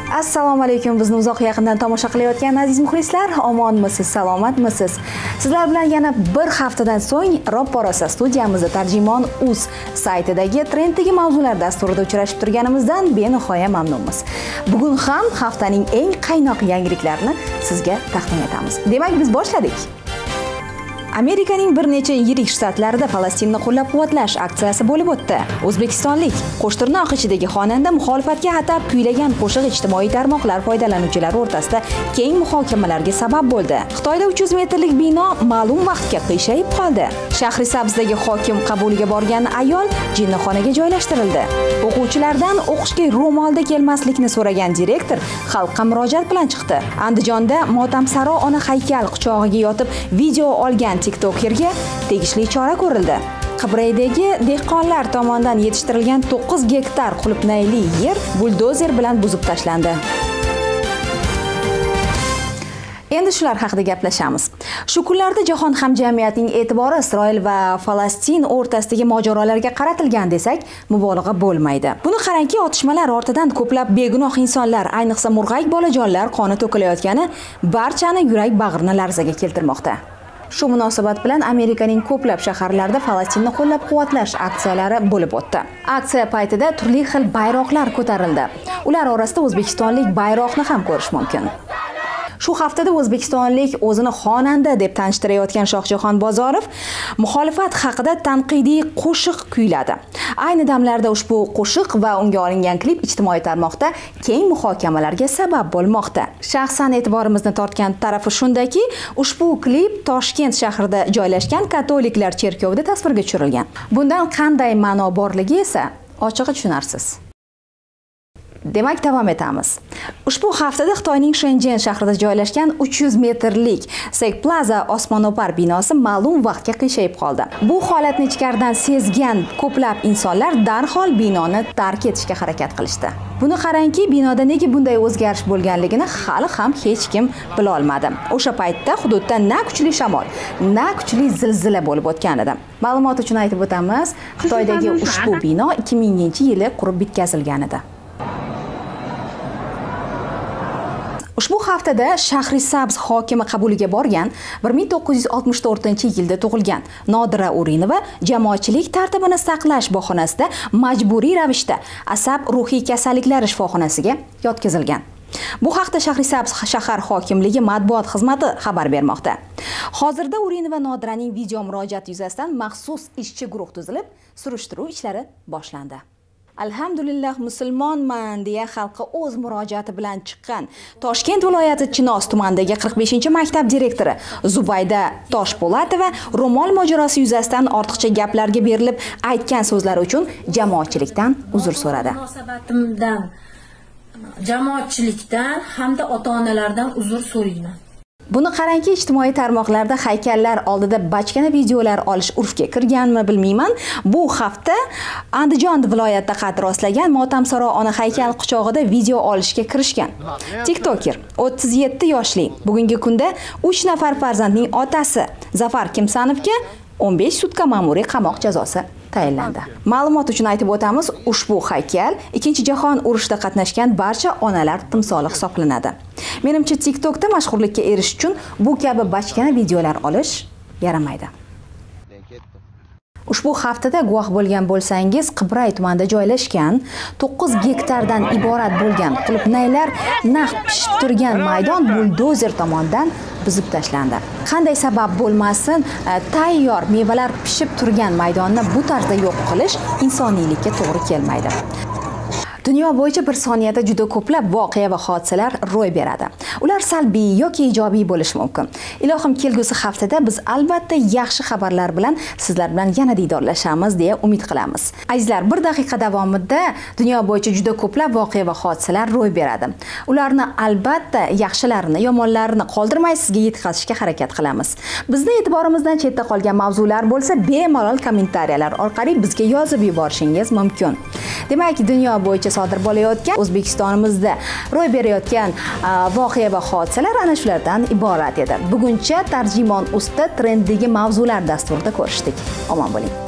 Assalomu alaykum, bizni uzoq yaqindan tomosha qilayotgan aziz muxlislar, omonmisiz, salomatmisiz? Sizlar bilan yana bir haftadan so'ng Roporosa studiyamizda Tarjimon.uz saytidagi trenddagi mavzular dasturida uchrashib turganimizdan benihoya mamnunmiz. Bugun ham haftaning eng qaynoq yangiliklarini sizga taqdim etamiz. Demak, biz boshladik. Amerikaning bir necha yirik shtatlarida Falastinni qo'llab-quvvatlash aksiyasi bo'lib o'tdi. O'zbekistonlik Qo'shtirnoq ichidagi xonanda muxolifatga atab kuylagan qo'shiq ijtimoiy tarmoqlar foydalanuvchilari o'rtasida keng muhokamalarga sabab bo'ldi. Xitoyda 300 metrlik bino ma'lum vaqtga qiyshayib qoldi. Shahrisabzdagi hokim qabuliga borgan ayol jinnixonaga joylashtirildi. O'quvchilardan o'qishga ro'molda kelmaslikni so'ragan direktor xalqqa murojaat bilan chiqdi. Andijonda Motamsaro ona haykal quchog'iga yotib video olgan TikTokerga tegishli chora ko'rildi. Qibraydagi dehqonlar tomonidan yetishtirilgan 9 gektar qulupnayli yer buldozer bilan buzib tashlandi. Endi shular haqida gaplashamiz. Shu kunlarda jahon hamjamiyatining e'tibori Isroil va Falastin o'rtasidagi mojarolarga qaratilgan desak, mubolag'a bo'lmaydi. Buni qarangki, otishmalar ortidan ko'plab begunoh insonlar, ayniqsa murg'ak bolajonlar qoni to'kilayotgani barchani yurak bag'rini larzaga keltirmoqda. Shu munosabat bilan Amerikaning ko'plab shaharlarida Falastinni qo'llab-quvvatlash aksiyalari bo'lib o'tdi. Aksiya paytida turli xil bayroqlar ko'tarildi. Ular orasida o'zbekistonlik bayroqni ham ko'rish mumkin. Shu haftada o'zbekistonlik o'zini xonanda deb tanishtirayotgan Shohjahon Bozorov muxolifat haqida tanqidiy qo'shiq kuyladi. Ayni damlarda ushbu qo'shiq va unga olingan klip ijtimoiy tarmoqda keng muhokamalarga sabab bo'lmoqda. Shaxsan e'tiborimizni tortgan tarafi shundaki, ushbu klip Toshkent shahrida joylashgan katoliklar cherkovida tasvirga tushirilgan. Bundan qanday ma'no borligi esa ochig'i tushunarsiz. Demak, davom etamiz. Ushbu haftada Xitoyning Shenzhen shahrida joylashgan 300 metrlik Sek Plaza osmono'par binosi ma'lum vaqtga qiyshayib qoldi. Bu holatni ichkaridan sezgan ko'plab insonlar darhol binoni tark etishga harakat qilishdi. Buni qarangki, binoda nega bunday o'zgarish bo'lganligini hali ham hech kim bila olmadi. O'sha paytda hududda na kuchli shamol, na kuchli zilzila bo'lib o'tgan edi. Ma'lumot uchun aytib o'tamiz, Xitoydagi ushbu bino 2000-yili qurib bitkazilgan edi. Ushbu haftada Shahrisabz hokimi qabuliga borgan 1964-yilda tug'ilgan Nodira Urinova jamoatchilik tartibini saqlash bahonasida majburiy ravishda asab ruhiy kasalliklari shifoxonasiga yotqizilgan. Bu haqda Shahrisabz shahar hokimligi matbuot xizmati xabar bermoqda. Hozirda Urinova Nodiraning video murojaati yuzasidan maxsus ishchi guruh tuzilib, surishtiruv ishlari boshlandi. Alhamdulillah musulmonman deya xalqqa o'z murojaati bilan chiqqan Toshkent viloyati Chinoz tumanidagi 45-maktab direktori Zubayda Toshpo'latova ro'mol mojarosi yuzasidan ortiqcha gaplarga berilib aytgan so'zlari uchun jamoatchilikdan uzr so'radi. Munosabatimdan jamoatchilikdan hamda ota-onalardan uzr so'rayman. Buni qarangki, ijtimoiy tarmoqlarda haykallar oldida bachkana videolar olish urfga kirganmi bilmayman. Bu hafta Andijon viloyatida qad rostlagan Motamsaro ona haykal quchog'ida video olishga kirishgan TikToker 37 yoshli bugungi kunda 3 nafar farzandning otasi Zafar Kimsanovga 15 sutka ma'muriy qamoq jazosi tayinlandi. Ma'lumot uchun aytib o'tamiz, ushbu haykal Ikkinchi jahon urushida qatnashgan barcha onalar timsoli hisoblanadi. Menimcha TikTokda mashhurlikka erishish uchun bu kabi bachkana videolar olish yaramaydi. Ushbu haftada guvoh bo'lgan bo'lsangiz, Qibray tumanida joylashgan 9 gektardan iborat bo'lgan qulupnaylar naq pishib turgan maydon buldozer tomonidan buzib tashlandi. Qanday sabab bo'lmasin, tayyor mevalar pishib turgan maydonni bu tarzda yo'q qilish insoniylikka to'g'ri kelmaydi. Dunyo bo'yicha bir soniyada juda ko'plab voqea va hodisalar ro'y beradi. Ular salbiy yoki ijobiy bo'lishi mumkin. Ilohim, kelgusi haftada biz albatta yaxshi xabarlar bilan sizlar bilan yana diydorlashamiz deya umid qilamiz. Azizlar, bir daqiqa davomida dunyo bo'yicha juda ko'plab voqea va hodisalar ro'y beradi. Ularni albatta yaxshilarini, yomonlarini qoldirmay sizga yetkazishga harakat qilamiz. Bizni e'tiborimizdan chetda qolgan mavzular bo'lsa, bemalol kommentariyalar orqali bizga yozib yuborishingiz mumkin. Demak, dunyo bo'yicha sodir bo'layotgan, O'zbekistonimizda ro'y berayotgan voqea va hodisalar ana shulardan iborat edi. Buguncha Tarjimon.uzda trenddagi mavzular dasturida ko'rishdik. Omon bo'ling.